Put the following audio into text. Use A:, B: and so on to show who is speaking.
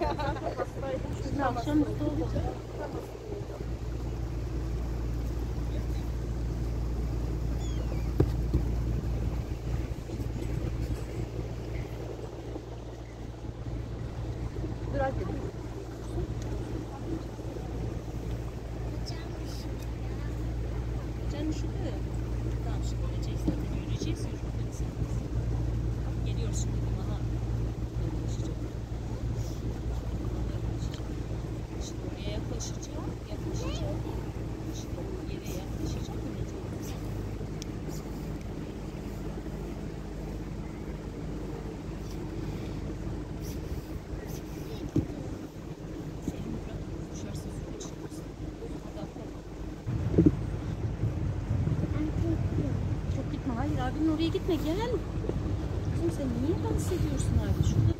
A: Şimdi akşamüstü oldu. Biraz dedim. Canım üşüdü. Tamam şimdi öleceğiz zaten. Yürüyeceğiz. Geliyoruz şimdi liman'a. Yaklaşacak. Şimdi oraya yaklaşacağım. Şimdi o yere yaklaşacağım. Selim bırak. Düşersin suya çıkarsın. Hadi atla. Çok gitme. Hayır abinin oraya gitme. Gel. Kızım sen niye dans ediyorsun abi? Şurada